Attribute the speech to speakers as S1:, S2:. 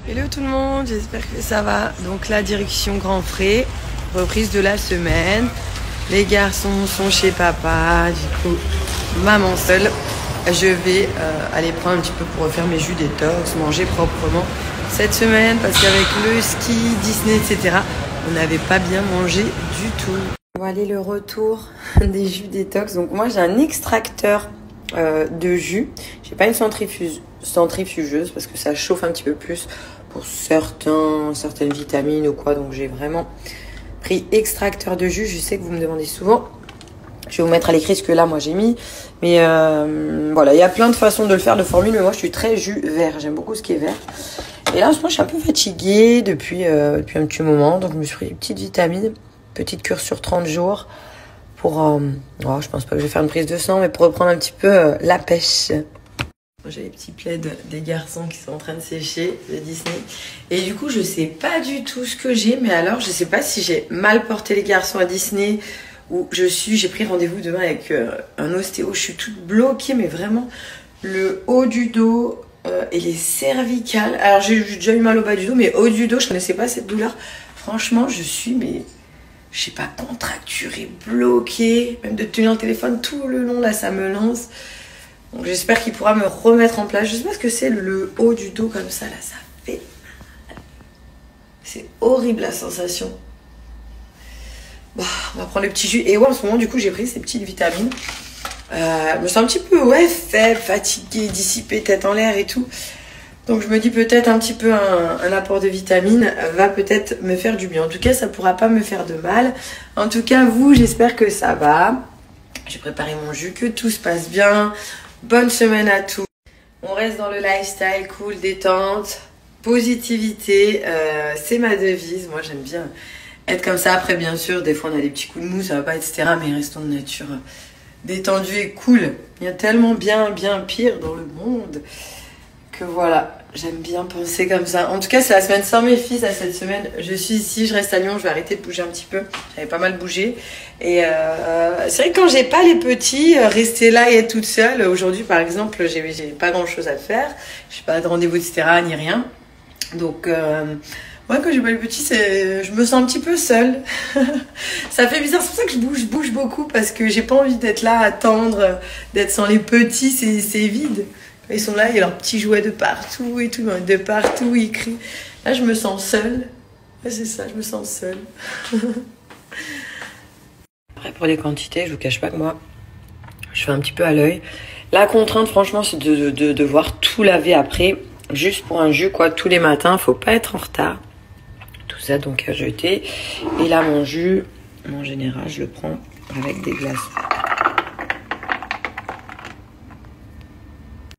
S1: Hello tout le monde, j'espère que ça va. Donc la direction Grand Frais, reprise de la semaine. Les garçons sont chez papa, du coup maman seule. Je vais aller prendre un petit peu pour refaire mes jus détox, manger proprement cette semaine parce qu'avec le ski, Disney, etc., on n'avait pas bien mangé du tout. On va aller le retour des jus détox. Donc moi j'ai un extracteur de jus. J'ai pas une centrifugeuse parce que ça chauffe un petit peu plus pour certaines vitamines ou quoi. Donc j'ai vraiment pris extracteur de jus. Je sais que vous me demandez souvent. Je vais vous mettre à l'écrit ce que là moi j'ai mis. Mais voilà, il y a plein de façons de le faire, de formules. Mais moi je suis très jus vert. J'aime beaucoup ce qui est vert. Et là en ce moment je suis un peu fatiguée depuis un petit moment. Donc je me suis pris une petite vitamine. Petite cure sur 30 jours. Pour, je pense pas que je vais faire une prise de sang, mais pour reprendre un petit peu la pêche. J'ai les petits plaids des garçons qui sont en train de sécher, de Disney. Et du coup, je sais pas du tout ce que j'ai, mais alors, je sais pas si j'ai mal porté les garçons à Disney ou j'ai pris rendez-vous demain avec un ostéo. Je suis toute bloquée, mais vraiment, le haut du dos et les cervicales. Alors, j'ai déjà eu mal au bas du dos, mais haut du dos, je connaissais pas cette douleur. Franchement, je suis, je sais pas, contracturée, bloquée, même de tenir le téléphone tout le long, là, ça me lance. Donc j'espère qu'il pourra me remettre en place. Je sais pas ce que c'est le haut du dos comme ça, là, ça fait mal. C'est horrible la sensation. Bon, on va prendre le petit jus. Et ouais, en ce moment, du coup, j'ai pris ces petites vitamines. Je me sens un petit peu, faible, fatiguée, dissipée, tête en l'air et tout. Donc je me dis peut-être un petit peu un apport de vitamines va peut-être me faire du bien. En tout cas, ça pourra pas me faire de mal. En tout cas, vous, j'espère que ça va. J'ai préparé mon jus, que tout se passe bien. Bonne semaine à tous. On reste dans le lifestyle, cool, détente, positivité. C'est ma devise. Moi, j'aime bien être comme ça. Après, bien sûr, des fois, on a des petits coups de mou, ça va pas, etc. Mais restons de nature détendue et cool. Il y a tellement bien pire dans le monde. Que voilà, j'aime bien penser comme ça. En tout cas, c'est la semaine sans mes fils. Cette semaine, je suis ici, je reste à Lyon. Je vais arrêter de bouger un petit peu. J'avais pas mal bougé. Et c'est vrai que quand j'ai pas les petits, rester là et être toute seule. Aujourd'hui, par exemple, j'ai pas grand chose à faire. J'ai pas de rendez-vous, etc. ni rien. Donc, moi, quand j'ai pas les petits, je me sens un petit peu seule. Ça fait bizarre. C'est pour ça que je bouge beaucoup parce que j'ai pas envie d'être là à attendre, d'être sans les petits. C'est vide. Ils sont là, il y a leurs petits jouets de partout et tout, de partout, ils crient. Là, je me sens seule. Ouais, c'est ça, je me sens seule. Après, pour les quantités, je vous cache pas que moi, je fais un petit peu à l'œil. La contrainte, franchement, c'est de devoir tout laver après, juste pour un jus, quoi, tous les matins. Faut pas être en retard. Tout ça, donc, à jeter. Et là, mon jus, en général, je le prends avec des glaçons.